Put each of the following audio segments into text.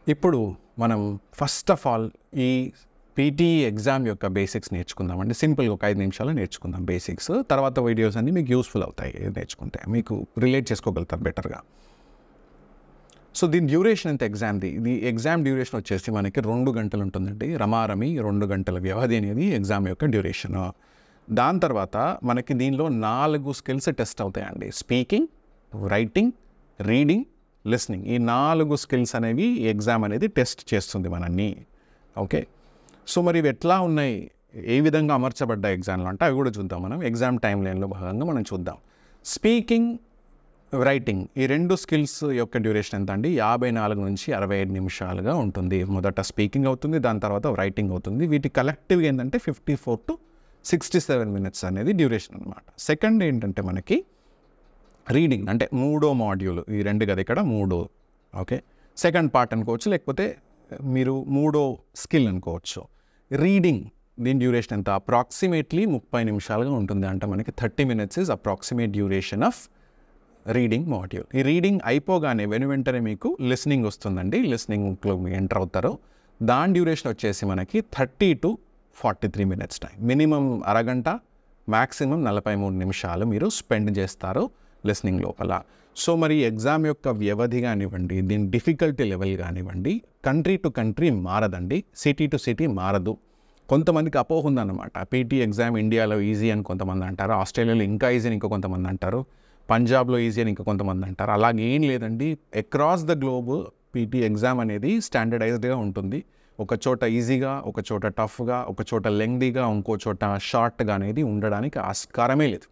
ఇప్పుడు మనం first of all ఈ పీటీఈ ఎగ్జామ్ యొక్క బేసిక్స్ నేర్చుకుందాం అండి. సింపుల్గా ఒక 5 నిమిషాలు నేర్చుకుందాం బేసిక్స్. తర్వాత వీడియోస్ అన్నీ మీకు యూస్ఫుల్ అవుతాయి నేర్చుకుంటే, మీకు రిలేట్ చేసుకోగలుగుతారు బెటర్గా. సో దీని డ్యూరేషన్ ఎంత ఎగ్జామ్ది? ఇది ఎగ్జామ్ డ్యూరేషన్ వచ్చేసి మనకి 2 గంటలు ఉంటుందండి. రమారమి 2 గంటల వ్యవధి అనేది ఎగ్జామ్ యొక్క డ్యూరేషన్. దాని తర్వాత మనకి దీనిలో 4 స్కిల్స్ టెస్ట్ అవుతాయండి. Speaking, writing, reading, listening. ఈ 4 స్కిల్స్ అనేవి ఎగ్జామ్ అనేది టెస్ట్ చేస్తుంది మనల్ని. ఓకే, సో మరి ఇవి ఎట్లా ఉన్నాయి, ఏ విధంగా అమర్చబడ్డ ఎగ్జామ్లో అంటే అవి కూడా చూద్దాం మనం. ఎగ్జామ్ టైం లైన్లో భాగంగా మనం చూద్దాం. స్పీకింగ్, రైటింగ్ ఈ 2 స్కిల్స్ యొక్క డ్యూరేషన్ ఎంత అండి? 54 నుంచి 65 నిమిషాలుగా ఉంటుంది. మొదట స్పీకింగ్ అవుతుంది, దాని తర్వాత రైటింగ్ అవుతుంది. వీటి కలెక్టివ్గా ఏంటంటే 54 to 67 minutes అనేది డ్యూరేషన్ అనమాట. సెకండ్ ఏంటంటే మనకి రీడింగ్, అంటే 3వ మాడ్యూల్. ఈ 2 కదా ఇక్కడ 3. ఓకే, సెకండ్ పార్ట్ అనుకోవచ్చు, లేకపోతే మీరు 3వ స్కిల్ అనుకోవచ్చు. రీడింగ్ దీని డ్యూరేషన్ ఎంత? అప్రాక్సిమేట్లీ 30 నిమిషాలుగా ఉంటుంది. అంటే మనకి 30 minutes is approximate duration of reading module. ఈ రీడింగ్ అయిపోగానే వెంటనే మీకు లిస్నింగ్ వస్తుందండి. లిస్నింగ్లో ఎంటర్ అవుతారు. దాని డ్యూరేషన్ వచ్చేసి మనకి 30 to 43 minutes టైం. మినిమం అరగంట, మ్యాక్సిమం 43 నిమిషాలు మీరు స్పెండ్ చేస్తారు లిస్నింగ్ లోపల. సో మరి ఎగ్జామ్ యొక్క వ్యవధి కానివ్వండి, దీని డిఫికల్టీ లెవెల్ కానివ్వండి, కంట్రీ టు కంట్రీ మారదండి, సిటీ టు సిటీ మారదు. కొంతమందికి అపోహ ఉందన్నమాట. పీటీ ఎగ్జామ్ ఇండియాలో ఈజీ అని కొంతమంది అంటారు, ఆస్ట్రేలియాలో ఇంకా ఈజీ అని ఇంకా కొంతమంది అంటారు, పంజాబ్లో ఈజీ అని ఇంకా కొంతమంది అంటారు. అలాగేం లేదండి. Across the globe PT exam అనేది స్టాండర్డైజ్డ్గా ఉంటుంది. ఒక చోట ఈజీగా, ఒక చోట టఫ్గా, ఒక చోట లెంగ్దీగా, ఇంకో చోట షార్ట్గా అనేది ఉండడానికి ఆస్కారమే లేదు.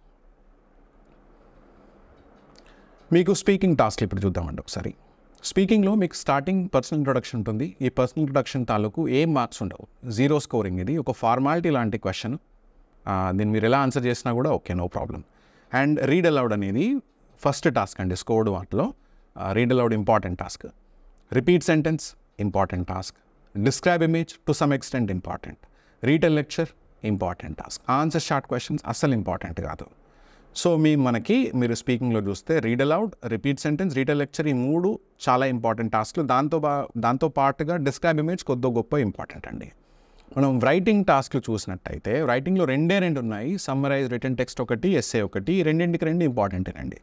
మీకు స్పీకింగ్ టాస్క్లు ఇప్పుడు చూద్దామండి ఒకసారి. స్పీకింగ్లో మీకు స్టార్టింగ్ పర్సనల్ ఇంట్రొడక్షన్ ఉంటుంది. ఈ పర్సనల్ ఇంట్రొడక్షన్ తాలూకు ఏం మార్క్స్ ఉండవు, 0 స్కోరింగ్. ఇది ఒక ఫార్మాలిటీ లాంటి క్వశ్చన్. దీన్ని మీరు ఎలా ఆన్సర్ చేసినా కూడా okay, no problem. And read aloud అనేది ఫస్ట్ టాస్క్ అండి. స్కోర్డ్ వాటిలో read aloud important task. Repeat sentence important task. Describe image to some extent important. Read a lecture important task. Answer short questions అస్సలు important కాదు. So మీరు స్పీకింగ్లో చూస్తే read aloud, repeat sentence, read a lecture ఈ 3 చాలా important టాస్క్లు. దాంతో పాటుగా డిస్క్రైబ్ ఇమేజ్ కొద్ది గొప్ప ఇంపార్టెంట్ అండి. మనం రైటింగ్ టాస్క్లు చూసినట్టయితే రైటింగ్లో 2 ఉన్నాయి. సమ్మరైజ్, రిటన్ టెక్స్ట్ ఒకటి, ఎస్సే ఒకటి. ఈ 2 ఇంపార్టెంటేనండి.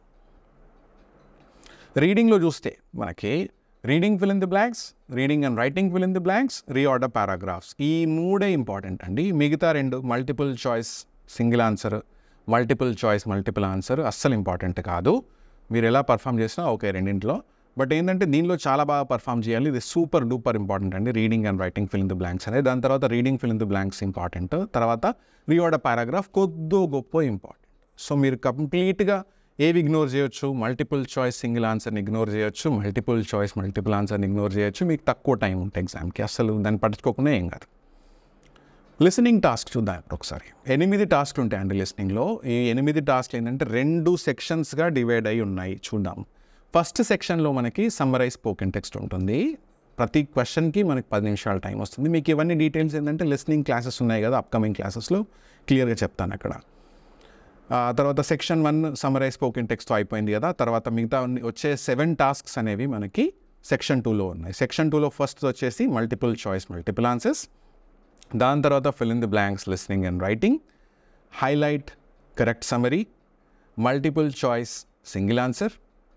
రీడింగ్లో చూస్తే మనకి reading fill in the blanks, reading and writing fill in the blanks, reorder paragraphs. ఈ 3 ఇంపార్టెంట్ అండి. మిగతా 2 multiple choice single answer, multiple choice multiple answer అస్సలు ఇంపార్టెంట్ కాదు. మీరు ఎలా పర్ఫామ్ చేసినా ఓకే రెండింటిలో. బట్ ఏంటంటే దీనిలో చాలా బాగా పర్ఫామ్ చేయాలి. ఇది సూపర్ డూపర్ ఇంపార్టెంట్ అండి, reading and writing fill in the blanks అనేది. దాని తర్వాత reading fill in the blanks important. తర్వాత రీఆర్డర్ పారాగ్రాఫ్ కొద్దో గొప్ప ఇంపార్టెంట్. సో మీరు కంప్లీట్గా ఏవి ఇగ్నోర్ చేయొచ్చు? మల్టిపుల్ చాయిస్ సింగిల్ ఆన్సర్ని ఇగ్నోర్ చేయొచ్చు, మల్టిపుల్ చాయిస్ మల్టిపుల్ ఆన్సర్ని ఇగ్నోర్ చేయొచ్చు. మీకు తక్కువ టైం ఉంటుంది ఎగ్జామ్కి, అసలు దాన్ని పట్టించుకోకుండా ఏం కాదు. లిసనింగ్ టాస్క్ చూద్దాం ఇప్పుడు ఒకసారి. 8 టాస్క్లు ఉంటాయండి లిసనింగ్లో. ఈ 8 టాస్క్లు ఏంటంటే 2 సెక్షన్స్గా డివైడ్ అయి ఉన్నాయి. చూద్దాం. ఫస్ట్ సెక్షన్లో మనకి సమ్మరైజ్ స్పోకెన్ టెక్స్ట్ ఉంటుంది. ప్రతి క్వశ్చన్కి మనకి 10 నిమిషాల టైం వస్తుంది. మీకు ఇవన్నీ డీటెయిల్స్ ఏంటంటే లిసనింగ్ క్లాసెస్ ఉన్నాయి కదా, అప్కమింగ్ క్లాసెస్లో క్లియర్గా చెప్తాను అక్కడ. తర్వాత సెక్షన్ 1 సమ్మరైజ్ స్పోకెన్ టెక్స్ట్ అయిపోయింది కదా. తర్వాత మిగతా వచ్చే 7 టాస్క్స్ అనేవి మనకి సెక్షన్ 2లో ఉన్నాయి. సెక్షన్ 2లో ఫస్ట్ వచ్చేసి మల్టిపుల్ చాయిస్ మల్టిపుల్ ఆన్సర్స్. దాని తర్వాత fill in the blanks listening and writing, highlight correct summary, multiple choice single answer,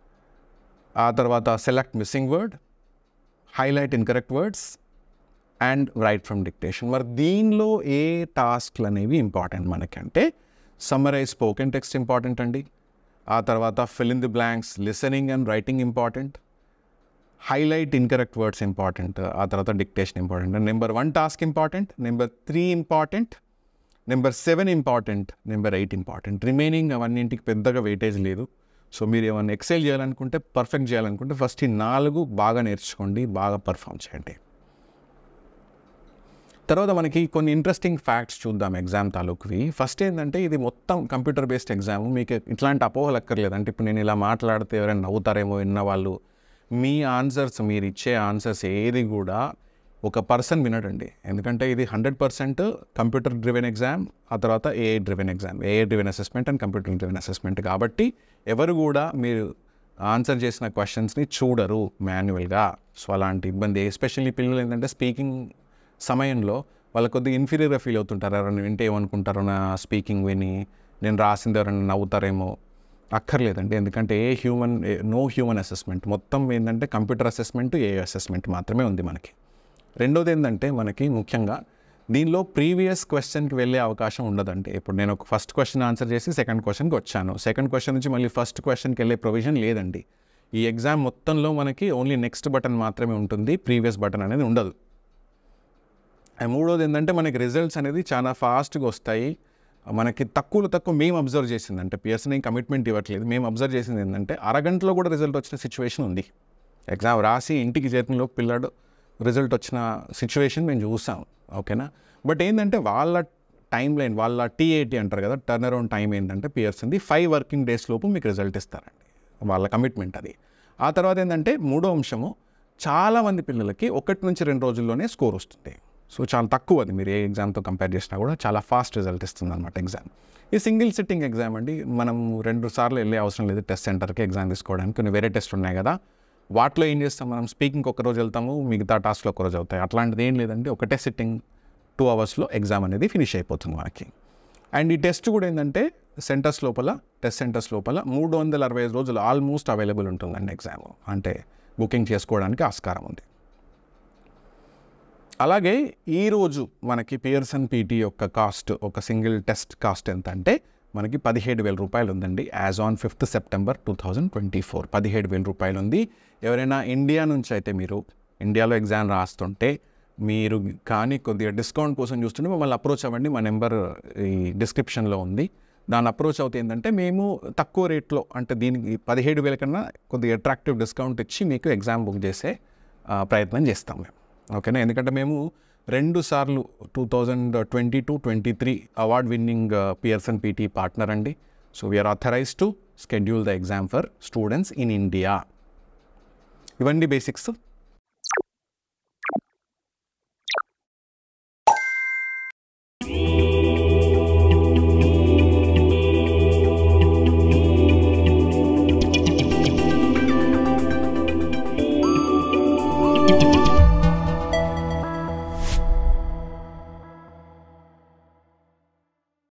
ఆ తర్వాత select missing word, highlight incorrect words and write from dictation. మరి దీనిలో ఏ టాస్క్లు అనేవి ఇంపార్టెంట్ మనకంటే సమ్మరైజ్ స్పోకెన్ టెక్స్ట్ ఇంపార్టెంట్ అండి. ఆ తర్వాత fill in the blanks listening and writing important, highlight incorrect words important, ఆ తర్వాత dictation important. Number 1 task important, number 3 important, number 7 important, number 8 important. Remaining అవన్నింటికి పెద్దగా వెయిటేజ్ లేదు. సో మీరు ఏమైనా ఎక్సెల్ చేయాలనుకుంటే, పర్ఫెక్ట్ చేయాలనుకుంటే ఫస్ట్ ఈ 4 బాగా నేర్చుకోండి, బాగా పర్ఫామ్ చేయండి. తర్వాత మనకి కొన్ని ఇంట్రెస్టింగ్ ఫ్యాక్ట్స్ చూద్దాం ఎగ్జామ్ తాలూకువి. ఫస్ట్ ఏంటంటే ఇది మొత్తం కంప్యూటర్ బేస్డ్ ఎగ్జామ్. మీకు ఇట్లాంటి అపోహలు అక్కర్లేదు. అంటే ఇప్పుడు నేను ఇలా మాట్లాడితే ఎవరైనా నవ్వుతారేమో విన్న వాళ్ళు. మీ ఆన్సర్స్, మీరు ఇచ్చే ఆన్సర్స్ ఏది కూడా ఒక పర్సన్ వినడండి. ఎందుకంటే ఇది 100% కంప్యూటర్ డ్రివెన్ ఎగ్జామ్, ఆ తర్వాత AI driven exam, AI driven assessment and computer driven assessment. కాబట్టి ఎవరు కూడా మీరు ఆన్సర్ చేసిన క్వశ్చన్స్ని చూడరు మాన్యువల్గా. సో అలాంటి ఇబ్బంది, ఎస్పెషల్లీ పిల్లలు ఏంటంటే స్పీకింగ్ సమయంలో వాళ్ళు కొద్దిగా ఇన్ఫీరియర్గా ఫీల్ అవుతుంటారు. ఎవరైనా వింటే ఏమనుకుంటారో నా స్పీకింగ్ విని, నేను రాసింది ఎవరైనా నవ్వుతారేమో. అక్కర్లేదండి, ఎందుకంటే నో హ్యూమన్ అసెస్మెంట్, మొత్తం ఏంటంటే కంప్యూటర్ అసెస్మెంట్, ఏ అసెస్మెంట్ మాత్రమే ఉంది మనకి. రెండోది ఏంటంటే మనకి ముఖ్యంగా దీనిలో ప్రీవియస్ క్వశ్చన్కి వెళ్ళే అవకాశం ఉండదండి. ఇప్పుడు నేను ఒక ఫస్ట్ క్వశ్చన్ ఆన్సర్ చేసి సెకండ్ క్వశ్చన్కి వచ్చాను, సెకండ్ క్వశ్చన్ నుంచి మళ్ళీ ఫస్ట్ క్వశ్చన్కి వెళ్ళే ప్రొవిజన్ లేదండి. ఈ ఎగ్జామ్ మొత్తంలో మనకి ఓన్లీ నెక్స్ట్ బటన్ మాత్రమే ఉంటుంది, ప్రీవియస్ బటన్ అనేది ఉండదు. మూడోది ఏంటంటే మనకి రిజల్ట్స్ అనేది చాలా ఫాస్ట్గా వస్తాయి. మనకి తక్కువ మేము అబ్జర్వ్ చేసింది అంటే పిఎస్సీ కమిట్మెంట్ ఇవ్వట్లేదు, మేము అబ్జర్వ్ చేసింది ఏంటంటే అరగంటలో కూడా రిజల్ట్ వచ్చిన సిచ్యువేషన్ ఉంది. ఎగ్జామ్ రాసి ఇంటికి చేతిలో పిల్లాడు రిజల్ట్ వచ్చిన సిచ్యువేషన్ మేము చూసాం. ఓకేనా, బట్ ఏంటంటే వాళ్ళ టైం లైన్, వాళ్ళ టీఏటీ అంటారు కదా, టర్న్ అరౌండ్ టైం ఏంటంటే పిఎస్సీ 5 వర్కింగ్ డేస్ లోపు మీకు రిజల్ట్ ఇస్తారండి, వాళ్ళ కమిట్మెంట్ అది. ఆ తర్వాత ఏంటంటే మూడో అంశము, చాలామంది పిల్లలకి 1 నుంచి 2 రోజుల్లోనే స్కోర్ వస్తుంది. సో చాలా తక్కువ, అది మీరు ఏ ఎగ్జామ్తో కంపేర్ చేసినా కూడా చాలా ఫాస్ట్ రిజల్ట్ ఇస్తుంది అనమాట ఎగ్జామ్. ఈ సింగిల్ సిట్టింగ్ ఎగ్జామ్ అండి, మనం 2 సార్లు వెళ్ళే అవసరం లేదు టెస్ట్ సెంటర్కి ఎగ్జామ్ తీసుకోవడానికి. కొన్ని వేరే టెస్ట్ ఉన్నాయి కదా, వాటిలో ఏం చేస్తాం మనం, స్పీకింగ్కి ఒక రోజు వెళ్తాము, మిగతా టాస్క్లో ఒక రోజు అవుతాయి. అట్లాంటిది ఏం లేదండి, ఒకటే సిట్టింగ్ 2 అవర్స్లో ఎగ్జామ్ అనేది ఫినిష్ అయిపోతుంది మనకి. అండ్ ఈ టెస్ట్ కూడా ఏంటంటే టెస్ట్ సెంటర్స్ లోపల 365 రోజులు ఆల్మోస్ట్ అవైలబుల్ ఉంటుందండి ఎగ్జామ్, అంటే బుకింగ్ చేసుకోవడానికి ఆస్కారం ఉంది. అలాగే ఈరోజు మనకి పియర్సన్ పీటీ యొక్క కాస్ట్, ఒక సింగిల్ టెస్ట్ కాస్ట్ ఎంత అంటే మనకి 17,000 రూపాయలు ఉందండి. యాజ్ ఆన్ 5th September 2024 17,000 రూపాయలు ఉంది. ఎవరైనా ఇండియా నుంచి అయితే, మీరు ఇండియాలో ఎగ్జామ్ రాస్తుంటే మీరు కానీ కొద్దిగా డిస్కౌంట్ కోసం చూస్తుంటే మమ్మల్ని అప్రోచ్ అవ్వండి, మా నెంబర్ ఈ డిస్క్రిప్షన్లో ఉంది. దాన్ని అప్రోచ్ అవుతే ఏంటంటే మేము తక్కువ రేట్లో, అంటే దీనికి 17,000 కన్నా కొద్దిగా అట్రాక్టివ్ డిస్కౌంట్ ఇచ్చి మీకు ఎగ్జామ్ బుక్ చేసే ప్రయత్నం చేస్తాం మేము. ఓకేనా, ఎందుకంటే మేము 2 సార్లు 2022-23 award winning Pearson PT partner అండి. So we're authorised to schedule the exam for students in India. ఇవన్నీ బేసిక్స్.